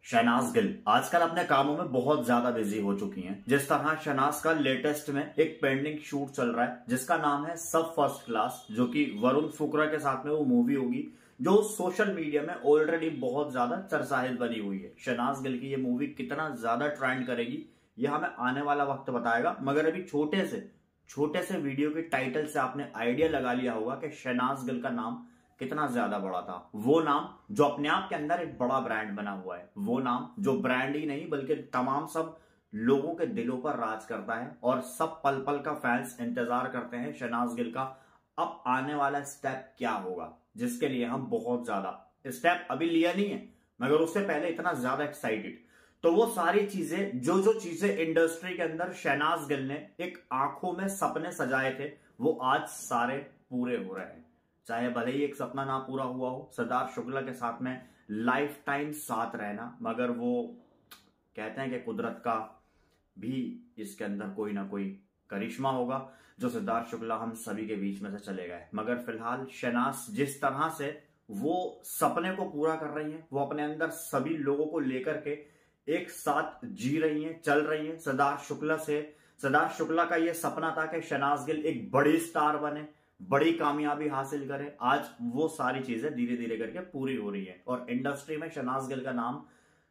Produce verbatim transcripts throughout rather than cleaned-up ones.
शहनाज गिल आजकल अपने कामों में बहुत ज्यादा बिजी हो चुकी हैं। जिस तरह शहनाज का लेटेस्ट में एक पेंडिंग शूट चल रहा है जिसका नाम है सब फर्स्ट क्लास, जो कि वरुण फुकरा के साथ में वो मूवी होगी जो सोशल मीडिया में ऑलरेडी बहुत ज्यादा चर्चाहित बनी हुई है। शहनाज गिल की ये मूवी कितना ज्यादा ट्रेंड करेगी यह हमें आने वाला वक्त बताएगा, मगर अभी छोटे से छोटे से वीडियो के टाइटल से आपने आइडिया लगा लिया होगा कि शहनाज गिल का नाम कितना ज्यादा बड़ा था। वो नाम जो अपने आप के अंदर एक बड़ा ब्रांड बना हुआ है, वो नाम जो ब्रांड ही नहीं बल्कि तमाम सब लोगों के दिलों पर राज करता है और सब पल पल का फैंस इंतजार करते हैं शहनाज गिल का अब आने वाला स्टेप क्या होगा, जिसके लिए हम बहुत ज्यादा स्टेप अभी लिया नहीं है मगर उससे पहले इतना ज्यादा एक्साइटेड। तो वो सारी चीजें जो जो चीजें इंडस्ट्री के अंदर शहनाज गिल ने एक आंखों में सपने सजाए थे वो आज सारे पूरे हो रहे हैं। चाहे भले ही एक सपना ना पूरा हुआ हो सिद्धार्थ शुक्ला के साथ में लाइफ टाइम साथ रहना, मगर वो कहते हैं कि कुदरत का भी इसके अंदर कोई ना कोई करिश्मा होगा जो सिद्धार्थ शुक्ला हम सभी के बीच में से चले गए। मगर फिलहाल शहनाज जिस तरह से वो सपने को पूरा कर रही हैं, वो अपने अंदर सभी लोगों को लेकर के एक साथ जी रही हैं, चल रही हैं। सिद्धार्थ शुक्ला से सिद्धार्थ शुक्ला का यह सपना था कि शहनाज गिल एक बड़ी स्टार बने, बड़ी कामयाबी हासिल करे। आज वो सारी चीजें धीरे धीरे करके पूरी हो रही है और इंडस्ट्री में शहनाज गिल का नाम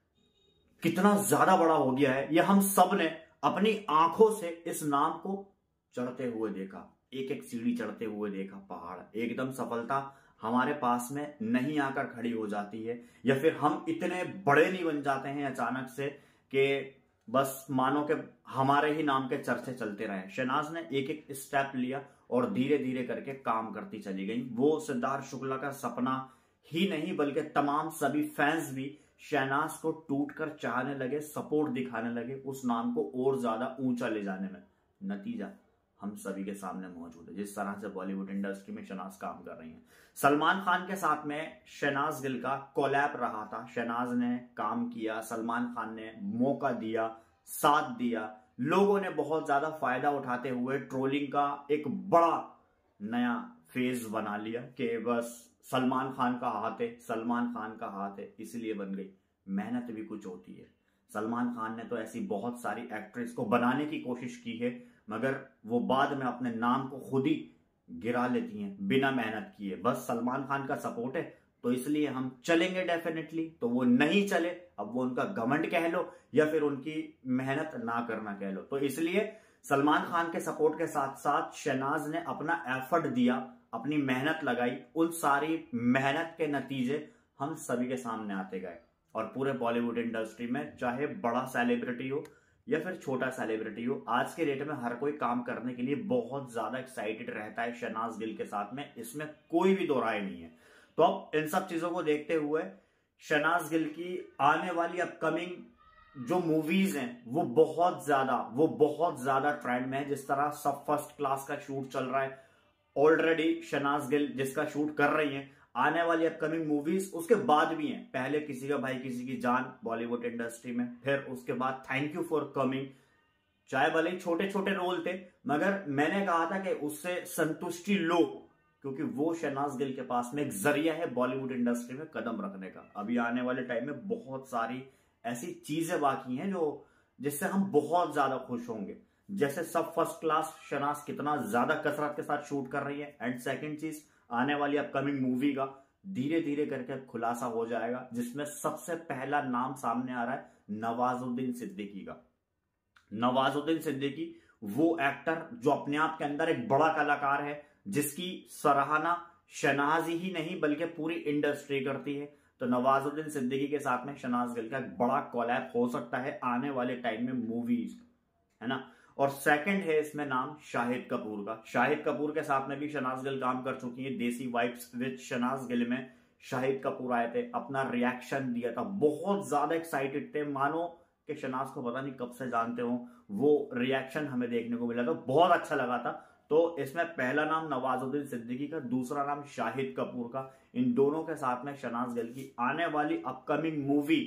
कितना ज्यादा बड़ा हो गया है यह हम सब ने अपनी आंखों से इस नाम को चढ़ते हुए देखा, एक एक सीढ़ी चढ़ते हुए देखा। पहाड़ एकदम सफलता हमारे पास में नहीं आकर खड़ी हो जाती है या फिर हम इतने बड़े नहीं बन जाते हैं अचानक से कि बस मानो कि हमारे ही नाम के चर्चे चलते रहे। शहनाज ने एक एक स्टेप लिया और धीरे धीरे करके काम करती चली गई। वो सिद्धार्थ शुक्ला का सपना ही नहीं बल्कि तमाम सभी फैंस भी शहनाज को टूटकर चाहने लगे, सपोर्ट दिखाने लगे, उस नाम को और ज्यादा ऊंचा ले जाने में। नतीजा हम सभी के सामने मौजूद है। जिस तरह से बॉलीवुड इंडस्ट्री में शहनाज काम कर रही हैं, सलमान खान के साथ में शहनाज गिल का कोलैब रहा था। शहनाज ने काम किया, सलमान खान ने मौका दिया, साथ दिया, लोगों ने बहुत ज्यादा फायदा उठाते हुए ट्रोलिंग का एक बड़ा नया फेज बना लिया कि बस सलमान खान का हाथ है, सलमान खान का हाथ है, इसलिए बन गई। मेहनत भी कुछ होती है। सलमान खान ने तो ऐसी बहुत सारी एक्ट्रेस को बनाने की कोशिश की है मगर वो बाद में अपने नाम को खुद ही गिरा लेती हैं बिना मेहनत किए। बस सलमान खान का सपोर्ट है तो इसलिए हम चलेंगे डेफिनेटली, तो वो नहीं चले, अब वो उनका घमंड कह लो या फिर उनकी मेहनत ना करना कह लो। तो इसलिए सलमान खान के सपोर्ट के साथ साथ शहनाज ने अपना एफर्ट दिया, अपनी मेहनत लगाई। उन सारी मेहनत के नतीजे हम सभी के सामने आते गए और पूरे बॉलीवुड इंडस्ट्री में चाहे बड़ा सेलिब्रिटी हो या फिर छोटा सेलिब्रिटी हो, आज के डेट में हर कोई काम करने के लिए बहुत ज्यादा एक्साइटेड रहता है शहनाज गिल के साथ में, इसमें कोई भी दो राय नहीं है। तो अब इन सब चीजों को देखते हुए शहनाज गिल की आने वाली अपकमिंग जो मूवीज हैं वो बहुत ज्यादा वो बहुत ज्यादा ट्रेंड में है। जिस तरह सब फर्स्ट क्लास का शूट चल रहा है ऑलरेडी, शहनाज गिल जिसका शूट कर रही है, आने वाली अपकमिंग मूवीज उसके बाद भी हैं। पहले किसी का भाई किसी की जान बॉलीवुड इंडस्ट्री में, फिर उसके बाद थैंक यू फॉर कमिंग। चाहे भले ही छोटे छोटे रोल थे मगर मैंने कहा था कि उससे संतुष्टि लो, क्योंकि वो शहनाज गिल के पास में एक जरिया है बॉलीवुड इंडस्ट्री में कदम रखने का। अभी आने वाले टाइम में बहुत सारी ऐसी चीजें बाकी हैं जो जिससे हम बहुत ज्यादा खुश होंगे। जैसे सब फर्स्ट क्लास शहनाज कितना ज्यादा कसरत के साथ शूट कर रही है, एंड सेकेंड चीज आने वाली अपकमिंग मूवी का धीरे धीरे करके खुलासा हो जाएगा जिसमें सबसे पहला नाम सामने आ रहा है नवाजुद्दीन सिद्दीकी का। नवाजुद्दीन सिद्दीकी वो एक्टर जो अपने आप के अंदर एक बड़ा कलाकार है, जिसकी सराहना शहनाज ही नहीं बल्कि पूरी इंडस्ट्री करती है। तो नवाजुद्दीन सिद्दीकी के साथ में शहनाज गिल का एक बड़ा कोलैब हो सकता है आने वाले टाइम में मूवीज, है ना। और सेकंड है इसमें नाम शाहिद कपूर का। शाहिद कपूर के साथ में भी शहनाज गिल काम कर चुकी है। देसी वाइब्स विद शहनाज गिल में शाहिद कपूर आए थे, अपना रिएक्शन दिया था, बहुत ज्यादा एक्साइटेड थे, मानो कि शहनाज को पता नहीं कब से जानते हो। वो रिएक्शन हमें देखने को मिला था, बहुत अच्छा लगा था। तो इसमें पहला नाम नवाजुद्दीन सिद्दीकी का, दूसरा नाम शाहिद कपूर का। इन दोनों के साथ में शहनाज गिल की आने वाली अपकमिंग मूवी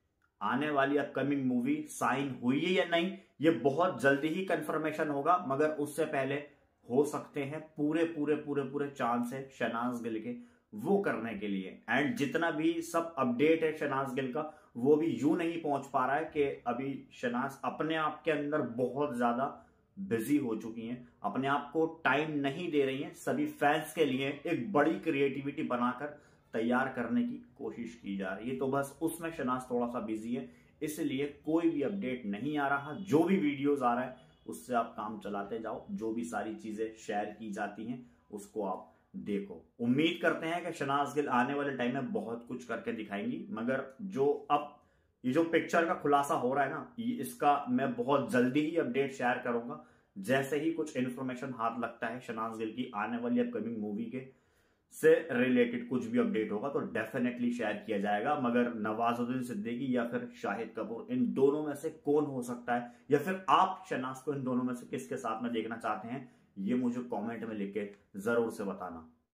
आने वाली अपकमिंग मूवी साइन हुई है या नहीं ये बहुत जल्दी ही कंफर्मेशन होगा, मगर उससे पहले हो सकते हैं पूरे पूरे पूरे पूरे चांस है शहनाज गिल के वो करने के लिए। एंड जितना भी सब अपडेट है शहनाज गिल का वो भी यूं नहीं पहुंच पा रहा है कि अभी शहनाज अपने आप के अंदर बहुत ज्यादा बिजी हो चुकी हैं, अपने आप को टाइम नहीं दे रही हैं सभी फैंस के लिए एक बड़ी क्रिएटिविटी बनाकर तैयार करने की कोशिश की जा रही है। तो बस उसमें शहनाज थोड़ा सा बिजी है, इसलिए कोई भी अपडेट नहीं आ रहा। जो भी वीडियोस आ रहा है उससे आप काम चलाते जाओ, जो भी सारी चीजें शेयर की जाती हैं उसको आप देखो। उम्मीद करते हैं कि शहनाज गिल आने वाले टाइम में बहुत कुछ करके दिखाएंगी, मगर जो अब ये जो पिक्चर का खुलासा हो रहा है ना, ये इसका मैं बहुत जल्दी ही अपडेट शेयर करूंगा। जैसे ही कुछ इन्फॉर्मेशन हाथ लगता है शहनाज गिल की आने वाली अपकमिंग मूवी के से रिलेटेड कुछ भी अपडेट होगा तो डेफिनेटली शेयर किया जाएगा। मगर नवाजुद्दीन सिद्दीकी या फिर शाहिद कपूर, इन दोनों में से कौन हो सकता है, या फिर आप शहनाज को इन दोनों में से किसके साथ में देखना चाहते हैं, ये मुझे कमेंट में लिख के जरूर से बताना।